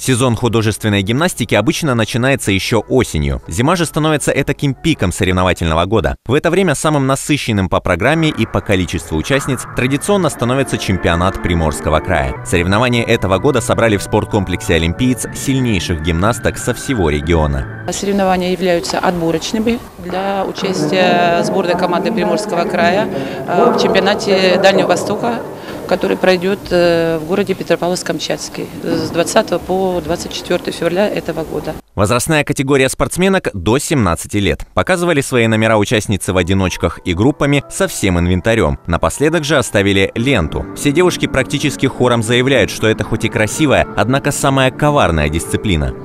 Сезон художественной гимнастики обычно начинается еще осенью. Зима же становится этаким пиком соревновательного года. В это время самым насыщенным по программе и по количеству участниц традиционно становится чемпионат Приморского края. Соревнования этого года собрали в спорткомплексе «Олимпиец» сильнейших гимнасток со всего региона. Соревнования являются отборочными для участия сборной команды Приморского края в чемпионате Дальнего Востока, который пройдет в городе Петропавловск-Камчатский с 20 по 24 февраля этого года. Возрастная категория спортсменок до 17 лет. Показывали свои номера участницы в одиночках и группами со всем инвентарем. Напоследок же оставили ленту. Все девушки практически хором заявляют, что это хоть и красивая, однако самая коварная дисциплина.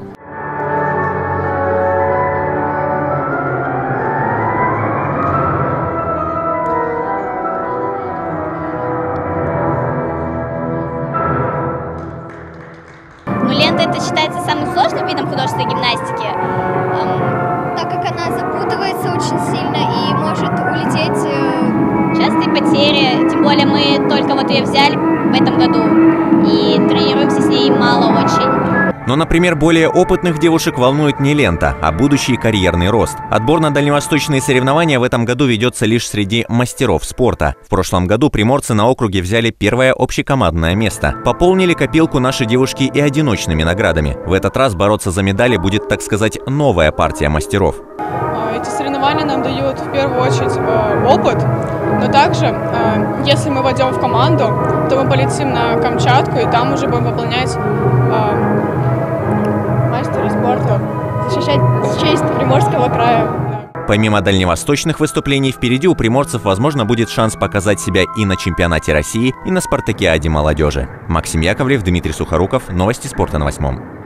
Лента это считается самым сложным видом художественной гимнастики, так как она запутывается очень сильно и может улететь. Частые потери, тем более мы только вот ее взяли в этом году и тренируемся с ней мало очень. Но, например, более опытных девушек волнует не лента, а будущий карьерный рост. Отбор на дальневосточные соревнования в этом году ведется лишь среди мастеров спорта. В прошлом году приморцы на округе взяли первое общекомандное место. Пополнили копилку наши девушки и одиночными наградами. В этот раз бороться за медали будет, так сказать, новая партия мастеров. Эти соревнования нам дают в первую очередь опыт, но также, если мы войдем в команду, то мы полетим на Камчатку и там уже будем выполнять мастера спорта, защищать честь Приморского края. Помимо дальневосточных выступлений, впереди у приморцев, возможно, будет шанс показать себя и на чемпионате России, и на спартакиаде молодежи. Максим Яковлев, Дмитрий Сухоруков. Новости спорта на 8.